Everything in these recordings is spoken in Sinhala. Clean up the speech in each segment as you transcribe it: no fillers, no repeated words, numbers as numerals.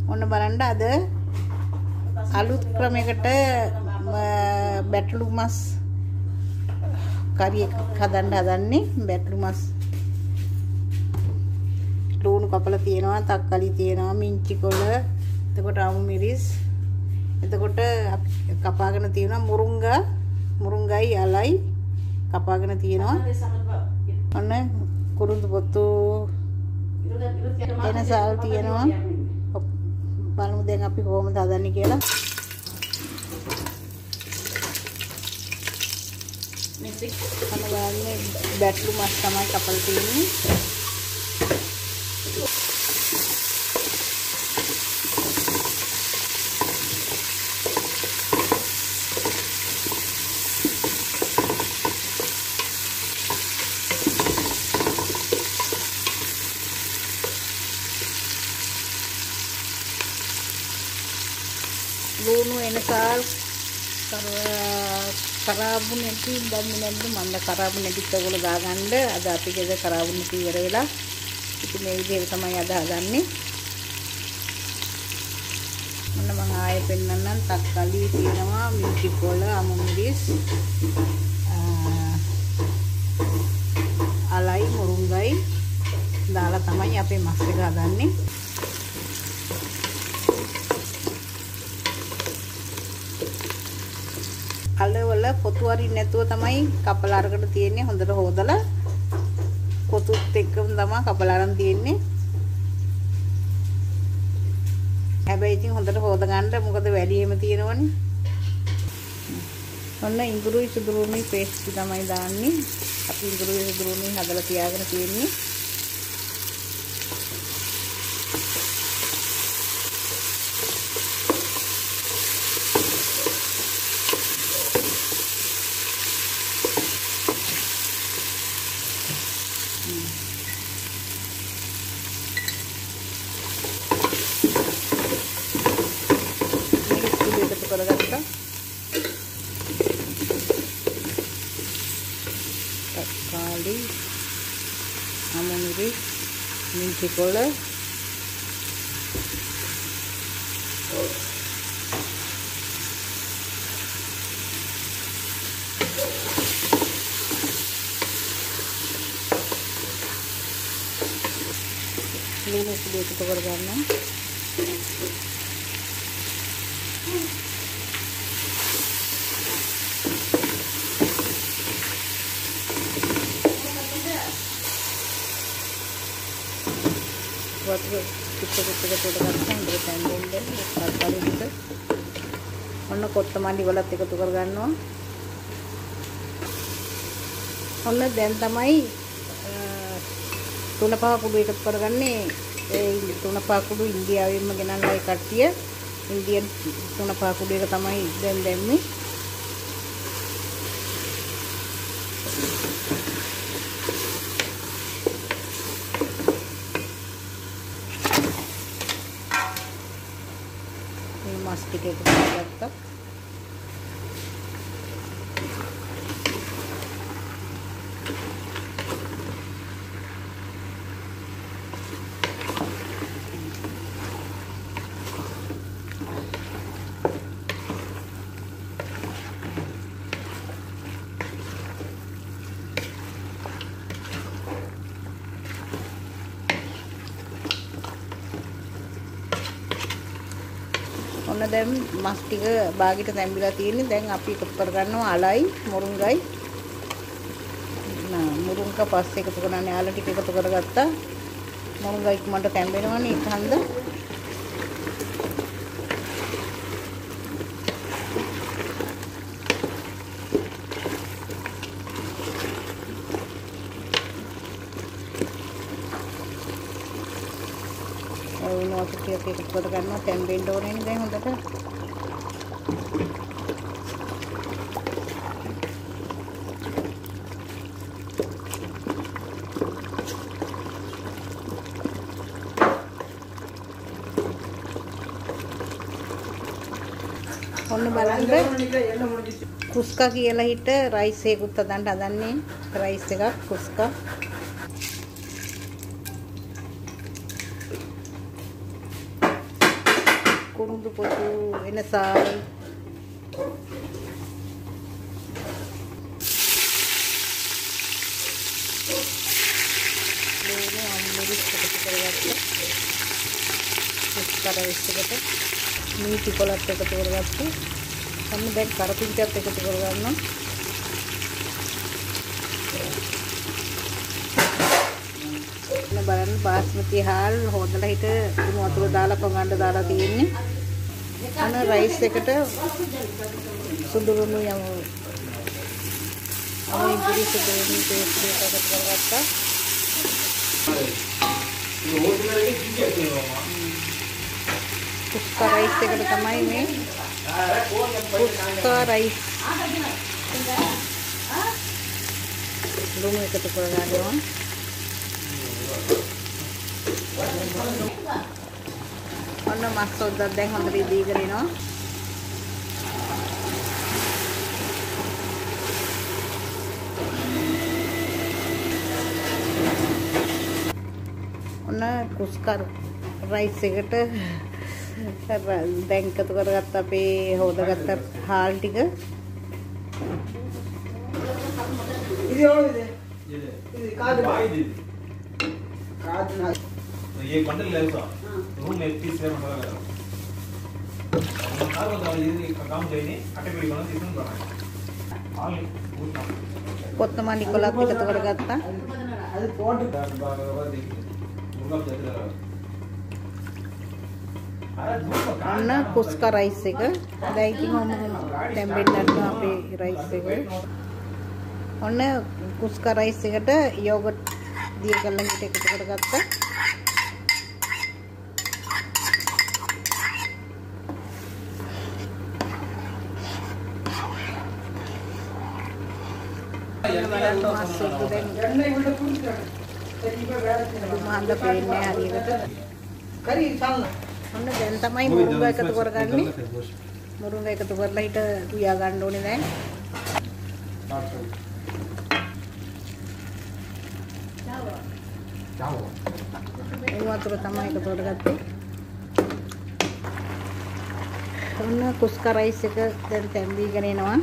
ඔන්න බලන්න අද අලුත් ක්‍රමයකට බැටළු මස් කරිය හදන්න හදන්නේ. බැටළු මස් ලුණු කපලා තියෙනවා, තක්කලි තියෙනවා, මිංචි කොළ, එතකොට අමු මිරිස්, එතකොට කපාගෙන තියෙනවා මුරුංගයි අලයි කපාගෙන තියෙනවා. ඔන්න කුරුඳු පොතු එනසල් තියෙනවා. බලමු දැන් අපි කොහොමද හදන්නේ කියලා. අන්න බලන්න බැටළු මස් තමයි කපලා තියෙන්නේ. ලුණු එනසල් කරාබු නැති දන්නේ නැද්ද මන්ද කරාබු නැතිත් ඔයගොල්ලෝ දාගන්න. අද අපි ගෙද කරාබු නැති ඉවර වෙලා. ඉතින් මේ විදිහට තමයි අද හදන්නේ. මොන්න මම ආයෙ පෙන්නන්නම්. තක්කලි තියෙනවා, මිංචි කොළ, අමු මිරිස්, අලයි මුරුංගයි දාලා තමයි අපේ මස් එක හදන්නේ. අලවල පොතු අරින්න නැතුව තමයි කපලා අරගෙන තියෙන්නේ. හොඳට හොදලා පොතුත් එක්කම තමයි කපලා අරන් තියෙන්නේ. හැබැයි ඉතින් හොඳට හොද ගන්න, මොකද වැඩිම තියෙනවනේ. ඔන්න ඉඟුරුයි සුදුරුයි පේස්ට් තමයි දාන්නේ. අපි ඉඟුරුයි සුදුරුයි හදලා තියාගෙන තියෙන්නේ. කරගත්තා. තක්කාලි, අමු මිරිස්, මිංචි කොළ, ලුණු සුළු එකතු කරගන්නවා. වතුර ටික ගන්න හොඳට තැම්බෙන්න ඔන්න කොත්තමල්ලි වලත් එකතු කරගන්නවා. ඔන්න දැන් තමයි 3-5 කුඩු එකතු කරගන්නේ. ඒ 3-5 කුඩු ඉන්දියාවෙන්ම ගෙනල්ලා ඒ කට්ටිය ඉන්දියන් 3-5 කුඩු එක තමයි දැන් දැම්මේ. මස් ටික එකතු කරගත්තා. ඔන්න දැන් මස් ටික බාගෙට තැම්බිලා තියෙන්නේ. දැන් අපි එකතු කරගන්නවා අලයි මුරුංගයි. මුරුංග පස්සේ එකතු කරන්නේ. අල ටික එකතු කරගත්තා. මුරුංගයි මට තැම්බෙනවනේ ඒක හන්ද. ඔය ටික එකතු කරගන්නවා. තැම්බෙන්න ඕනේ නේ දැන් හොඳට. ඔන්න බලන්න කුස්කා කියලා හිට රයිස් එකකුත් හදන්නේ. රයිස් එකක් කුස්කා. කුරුඳු පොතු එනසාල් මේ අම්මලිස් එකතු කරගත්තා. කුස්කා රයිස් එකට මීටි කොලත් එකතු කරගත්තා. අන්න දැන් කරපිංචත් එකතු කරගන්නවා. බලන්න බාස්මති හාල් හොදලා හිට කුණු වතුර දාලා පොඟන්න දාලා තියෙන්නේ. අන රයිස් එකට සුදුරුණු යමු. අපි ඉතිරි සුදුරුණු පේස්ට් එකකට කරගත්තා. කුස්කා රයිස් එකට තමයි මේ කුස්කා රයිස් ලුණු එකතු කරගන්නවා. ඔන්න මස් සොද්දක් දැන් හොඳට දීගෙන එනවා. ඔන්න කුස්කා රයිස් එකට දැන් එකතු කරගත්ත අපේ හොදගත්ත හාල් ටික. तो ये बंडल ले उसका रूम में पीस है मतलब और बता ये काम जाइए अटे पे बना इसमें बना हाल කොත්තමල්ලි කොලත් එකතු කරගත්තා. అది పోట్ బాగా देखिए मुर्गा जैसे අන්න කුස්කා රයිස් එක දැන් ඉතින් තැම්බෙන්නත් අපේ රයිස් එක. ඔන්න කුස්කා රයිස් එකට යෝගට් දිය කරලා හිට එකතු කරගත්තා. මහන්ද පේන්නේ හරියට. ඔන්න දැන් තමයි මුරුංගා එකතු කරගන්නේ. මුරුංගා එකතු කරලා හිට උයා ගන්න ඕනේ දැන්. ඒ වතුර තමයි එකතු කරගත්තේ. ඔන්න කුස්කා රයිස් එක දැන් තැම්බීගෙන එනවා.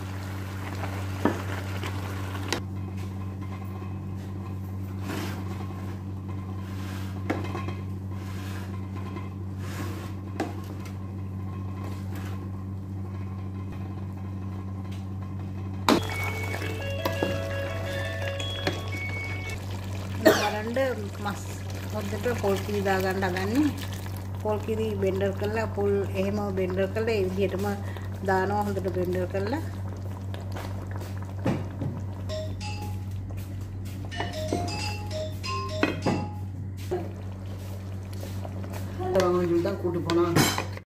මස් හොද්දට පොල් කිරි දා ගන්න හදන්නේ. පොල් කිරි බෙන්ඩර් කරලා පොල් එහෙම බෙන්ඩර් කරලා ඒ විදිහටම දානවා හොඳට බෙන්ඩර් කරලා. Orang juga kudu pernah